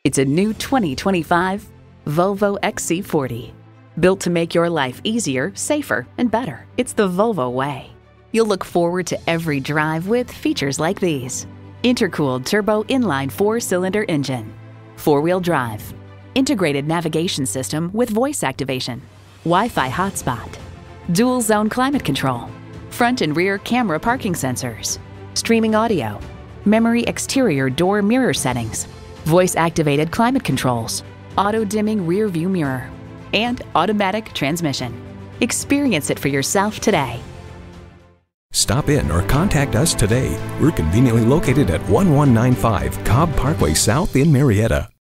It's a new 2025 Volvo XC40. Built to make your life easier, safer, and better. It's the Volvo way. You'll look forward to every drive with features like these: intercooled turbo inline 4-cylinder engine, 4-wheel drive, integrated navigation system with voice activation, Wi-Fi hotspot, dual zone climate control, front and rear camera parking sensors, streaming audio, memory exterior door mirror settings, voice-activated climate controls, auto-dimming rear view mirror, and automatic transmission. Experience it for yourself today. Stop in or contact us today. We're conveniently located at 1195 Cobb Parkway South in Marietta.